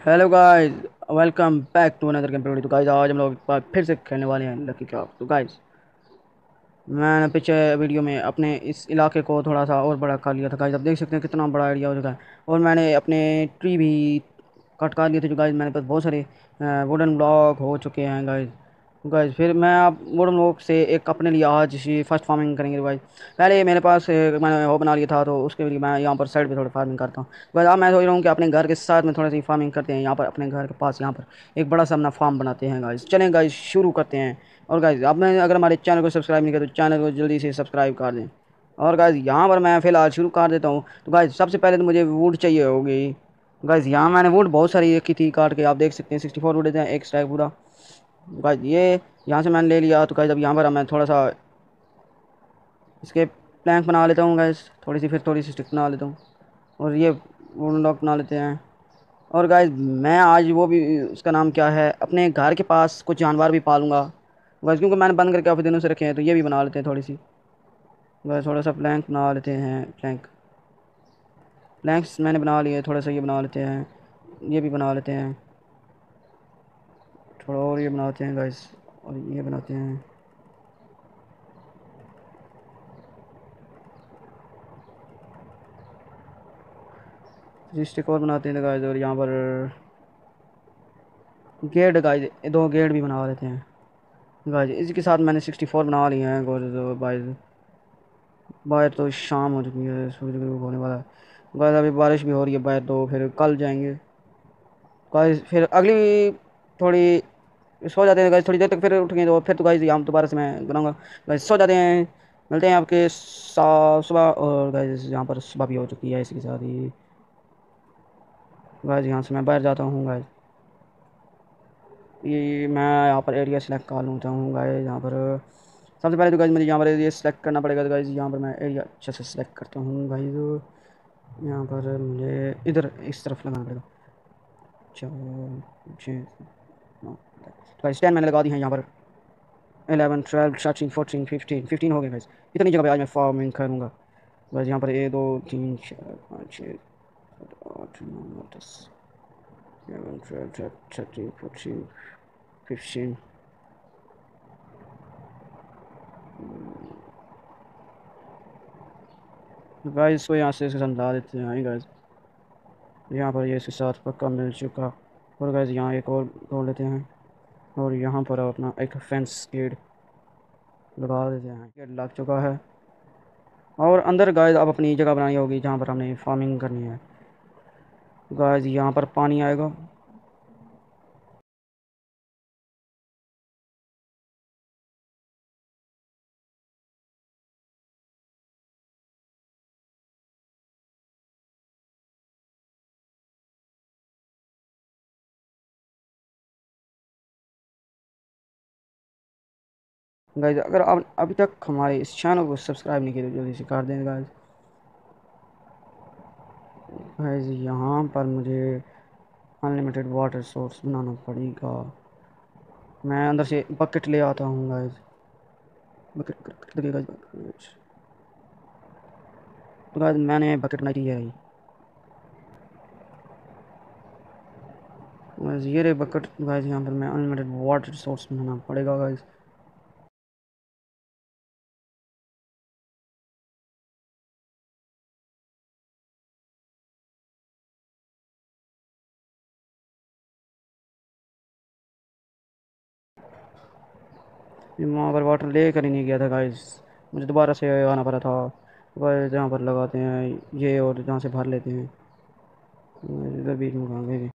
Hello guys, welcome back to another game. तो guys आज हम लोग एक बार फिर से खेलने वाले हैं लकी क्राफ्ट। तो गाइस मैंने पीछे वीडियो में अपने इस इलाके को थोड़ा सा और बड़ा कर लिया था गाइस। अब देख सकते हैं कितना बड़ा एरिया हो चुका है। और मैंने अपने ट्री भी कट कर लिए थे जो गाइस। मैंने पास बहुत सारे वुडन ब्लॉक हो चुके हैं गाइस। गाइस फिर मैं आप वुडन ब्लॉक से एक अपने लिए आज ही फर्स्ट फार्मिंग करेंगे गाइस। पहले मेरे पास मैंने वो बना लिया था, तो उसके लिए मैं यहाँ पर साइड पे थोड़ी फार्मिंग करता हूँ गाइस। अब मैं सोच रहा हूँ कि अपने घर के साथ में थोड़ी सी फार्मिंग करते हैं। यहाँ पर अपने घर के पास यहाँ पर एक बड़ा सा अपना फार्म बनाते हैं गाइस। चलें गाइस शुरू करते हैं। और गाइस आपने अगर हमारे चैनल को सब्सक्राइब नहीं किया तो चैनल को जल्दी से सब्सक्राइब कर दें। और गाइस यहाँ पर मैं फ़िलहाल शुरू कर देता हूँ। तो गाइस सबसे पहले तो मुझे वुड चाहिए होगी गाइस। यहाँ मैंने वुड बहुत सारी रखी थी काट के, आप देख सकते हैं 64 वुड हैं, एक स्टैक पूरा गाइस। ये यहाँ से मैंने ले लिया। तो गाइस अब यहाँ पर मैं थोड़ा सा इसके प्लैंक बना लेता हूँ गाइस। थोड़ी सी स्टिक बना लेता हूँ और ये वुडन लॉक बना लेते हैं। और गाइस मैं आज वो भी, उसका नाम क्या है, अपने घर के पास कुछ जानवर भी पालूंगा गाइस, क्योंकि मैंने बंद करके काफ़ी दिनों से रखे हैं। तो ये भी बना लेते हैं थोड़ी सी गाइस। थोड़ा सा प्लैंक बना लेते हैं। प्लैंक्स मैंने बना लिए। थोड़ा सा ये बना लेते हैं, ये भी बना लेते हैं। थोड़ा और ये बनाते हैं गाइस, और ये बनाते हैं। स्टिक और बनाते हैं गाइस। और यहाँ पर गेट गाइस, दो गेट भी बना लेते हैं गाइस। इसके साथ मैंने 64 बना लिए हैं गाइस। बाहर तो शाम हो चुकी है, सूरज ग्रहण होने वाला है गाइस। अभी बारिश भी हो रही है बाहर, तो फिर कल जाएंगे गाइस। फिर अगली थोड़ी सो जाते हैं गाइस, थोड़ी देर तक फिर उठेंगे तो फिर तो गाइस यहाँ दोबारा से मैं बनाऊंगा गाइस। सो जाते हैं, मिलते हैं आपके सुबह। और गाइस यहाँ पर सुबह भी हो चुकी है, इसी के साथ ही गाइस यहाँ से मैं बाहर जाता हूँ गाइस। ये मैं यहाँ पर एरिया सेलेक्ट कर लूँगा हूँ गाइस। यहाँ पर सबसे पहले तो गाइस मुझे यहाँ पर ये सेलेक्ट करना पड़ेगा। तो गाइस यहाँ पर मैं एरिया अच्छे से सेलेक्ट करता हूँ गाइस। यहाँ पर मुझे इधर इस तरफ लगाना पड़ेगा। चार, छः, नौ, तो गाइस 10 मैंने लगा दी है यहाँ पर। 11, 12, 13, 14, 15 हो गए गाइस। इतनी जगह पे आज मैं फार्मिंग करूँगा बस। यहाँ पर 1, 2, 3, 4, 5, 6, 8, 9, 10, 11, 12, 13, 14, 15। गाइस इसको यहाँ से समझा देते हैं गाइस। यहाँ पर ये इसके साथ पक्का मिल चुका। और गाइस यहाँ एक और तोड़ लेते हैं। और यहाँ पर अपना एक फेंस गेट लगा देते हैं। गेट लग चुका है। और अंदर गाइस अब अपनी जगह बनानी होगी जहाँ पर हमने फार्मिंग करनी है गाइस। यहाँ पर पानी आएगा। गाइस अगर आप अभी तक हमारे इस चैनल को सब्सक्राइब नहीं किया तो जल्दी से कर दें गाइस। गाइस यहाँ पर मुझे अनलिमिटेड वाटर सोर्स बनाना पड़ेगा। मैं अंदर से बकेट ले आता हूँ गाइस। बकेट लगेगा गाइस। तो गाइस मैंने बकेट बनाई थी, है गाइस। ये रे बकेट गाइस। यहाँ पर मैं अनलिमिटेड वाटर सोर्स बनाना पड़ेगा गाइस। वहाँ पर वाटर ले कर ही नहीं गया था गाइस, मुझे दोबारा से आना पड़ा था गाइस। जहाँ पर लगाते हैं ये और जहाँ से भर लेते हैं इधर बीच में कहाँ गए।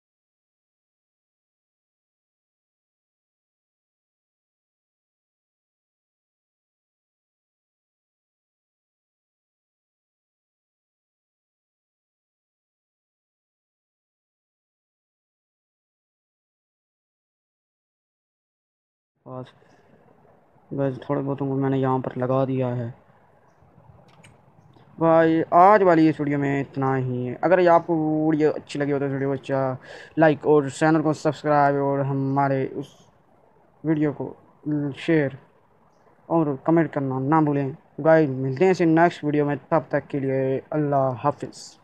पास गाइस थोड़े बहुतों को मैंने यहाँ पर लगा दिया है भाई। आज वाली इस वीडियो में इतना ही है। अगर ये आपको वीडियो अच्छी लगी हो तो इस वीडियो को अच्छा लाइक और चैनल को सब्सक्राइब और हमारे उस वीडियो को शेयर और कमेंट करना ना भूलें गाइस। मिलते हैं इसे नेक्स्ट वीडियो में, तब तक के लिए अल्लाह हाफिज़।